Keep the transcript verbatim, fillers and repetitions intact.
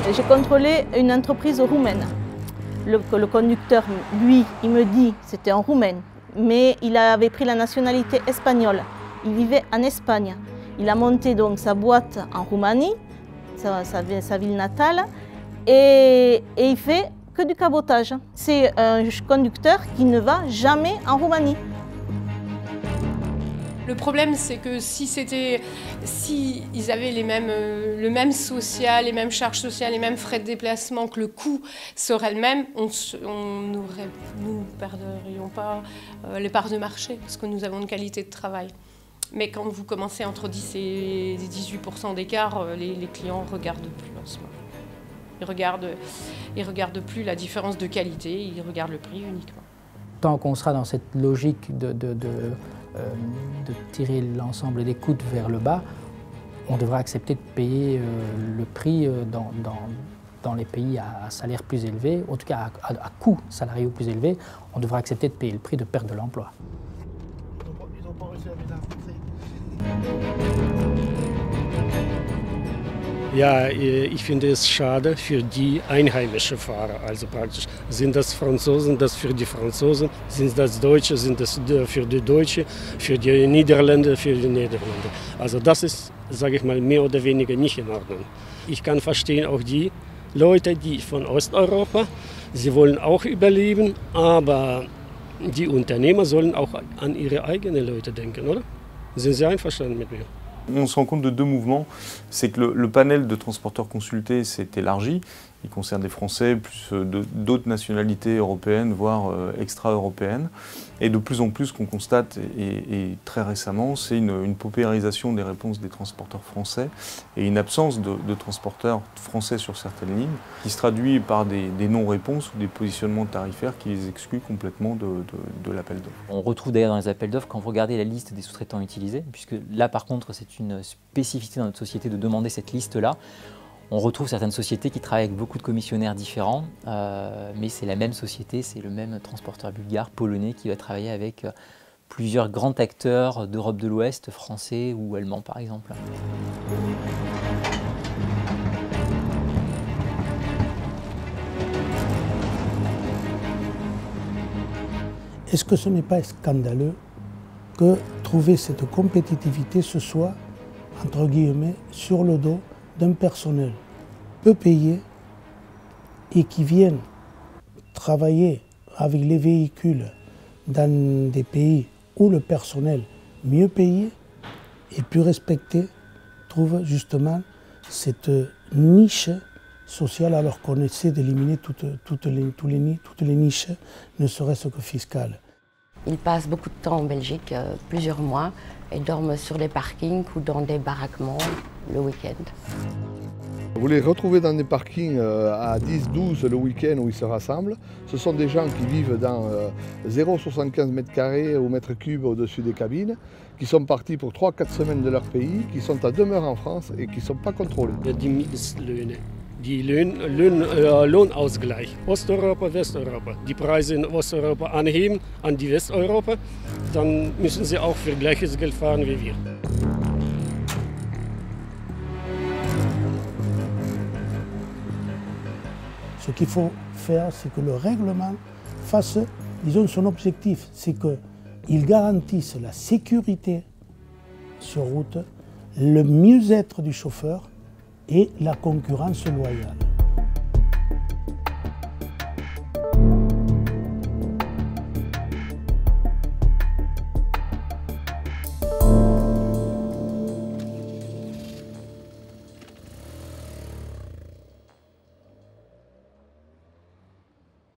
J'ai contrôlé une entreprise roumaine. Le, le conducteur, lui, il me dit, c'était en roumain, mais il avait pris la nationalité espagnole. Il vivait en Espagne. Il a monté donc sa boîte en Roumanie, sa, sa, sa ville natale, et, et il fait que du cabotage. C'est un conducteur qui ne va jamais en Roumanie. Le problème, c'est que si c'était, si ils avaient les mêmes, euh, le même social, les mêmes charges sociales, les mêmes frais de déplacement, que le coût serait le même, on, on aurait, nous ne perdrions pas euh, les parts de marché, parce que nous avons une qualité de travail. Mais quand vous commencez entre dix et dix-huit pour cent d'écart, les, les clients ne regardent plus en ce moment. Ils regardent, ils regardent plus la différence de qualité, ils regardent le prix uniquement. Tant qu'on sera dans cette logique de, de, de, euh, de tirer l'ensemble des coûts vers le bas, on devra accepter de payer euh, le prix dans, dans, dans les pays à, à salaire plus élevé, en tout cas à, à, à coûts salariaux plus élevés, on devra accepter de payer le prix de perte de l'emploi. Ils n'ont pas reçu la visa française. Ja, ich finde es schade für die einheimischen Fahrer. Also praktisch sind das Franzosen, das für die Franzosen, sind das Deutsche, sind das für die Deutschen, für die Niederländer, für die Niederländer. Also das ist, sage ich mal, mehr oder weniger nicht in Ordnung. Ich kann verstehen auch die Leute, die von Osteuropa, sie wollen auch überleben, aber die Unternehmer sollen auch an ihre eigenen Leute denken, oder? Sind Sie einverstanden mit mir? On se rend compte de deux mouvements, c'est que le, le panel de transporteurs consultés s'est élargi, il concerne des Français, plus d'autres nationalités européennes, voire euh, extra-européennes. Et de plus en plus, ce qu'on constate, et, et très récemment, c'est une, une paupérisation des réponses des transporteurs français et une absence de, de transporteurs français sur certaines lignes, qui se traduit par des, des non-réponses ou des positionnements tarifaires qui les excluent complètement de, de, de l'appel d'offres. On retrouve d'ailleurs dans les appels d'offres, quand vous regardez la liste des sous-traitants utilisés, puisque là par contre c'est une spécificité dans notre société de demander cette liste-là, on retrouve certaines sociétés qui travaillent avec beaucoup de commissionnaires différents, euh, mais c'est la même société, c'est le même transporteur bulgare, polonais, qui va travailler avec plusieurs grands acteurs d'Europe de l'Ouest, français ou allemands par exemple. Est-ce que ce n'est pas scandaleux que trouver cette compétitivité ce soit, entre guillemets, sur le dos d'un personnel peu payé et qui viennent travailler avec les véhicules dans des pays où le personnel mieux payé et plus respecté trouve justement cette niche sociale alors qu'on essaie d'éliminer toutes, toutes, les, toutes, les, toutes les niches, ne serait-ce que fiscales. Ils passent beaucoup de temps en Belgique, euh, plusieurs mois, et dorment sur des parkings ou dans des baraquements le week-end. Vous les retrouvez dans des parkings à dix douze le week-end où ils se rassemblent. Ce sont des gens qui vivent dans zéro virgule soixante-quinze mètres carrés au mètre cube au-dessus des cabines, qui sont partis pour trois quatre semaines de leur pays, qui sont à demeure en France et qui ne sont pas contrôlés. Die Mindestlöhne, die Lohn, Lohn, äh, Lohnausgleich, Osteuropa, Westeuropa. Die Preise in Osteuropa anheben an die Westeuropa, dann müssen sie auch für gleiches Geld fahren wie wir. Ce qu'il faut faire, c'est que le règlement fasse, disons, son objectif, c'est qu'il garantisse la sécurité sur route, le mieux-être du chauffeur et la concurrence loyale.